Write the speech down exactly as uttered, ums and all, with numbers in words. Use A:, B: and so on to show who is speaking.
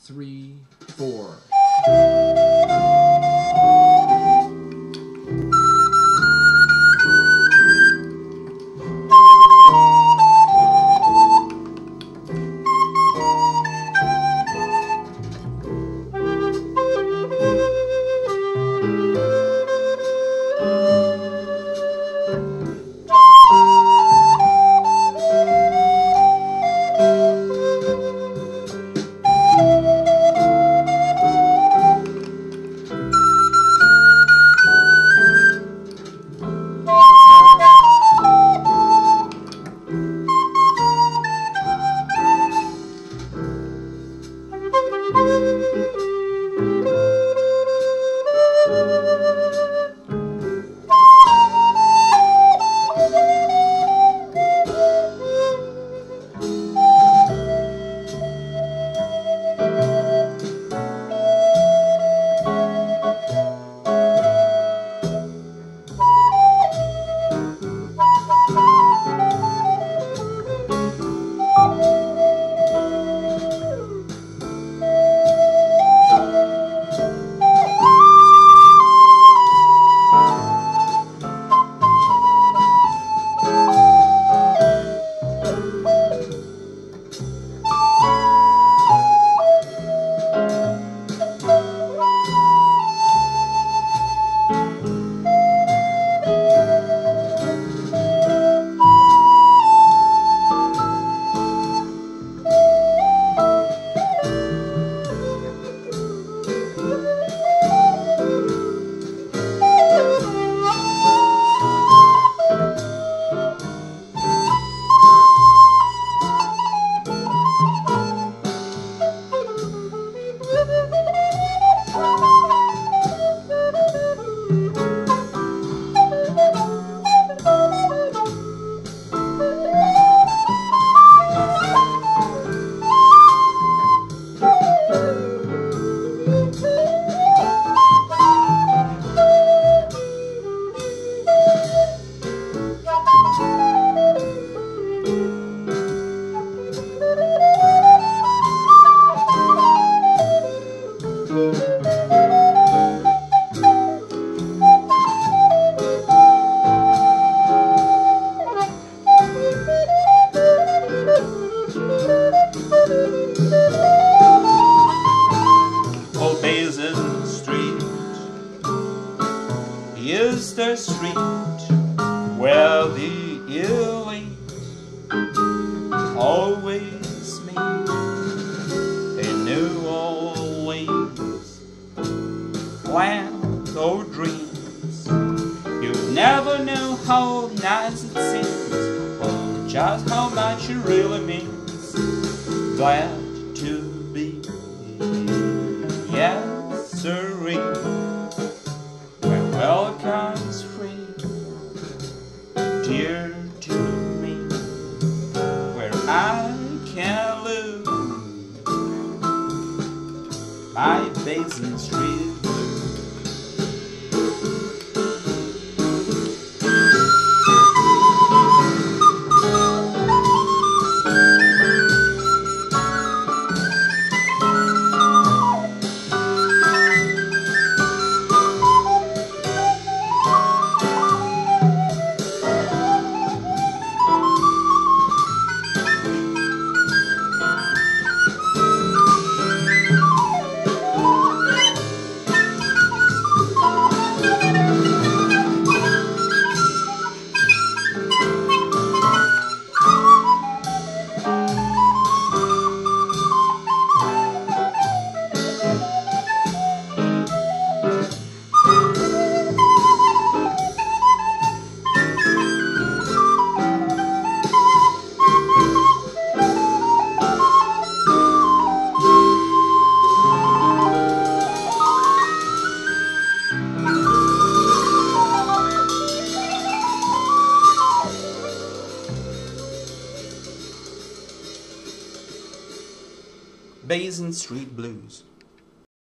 A: three, four.
B: Old Basin Street is the street where the elite always meet in New Orleans, land of dreams. You never know how nice it seems, or just how much it really means. Glad to be, yes sirree, where welcome's free, dear to me, where I can live my Basin Street blues.
A: Basin Street Blues.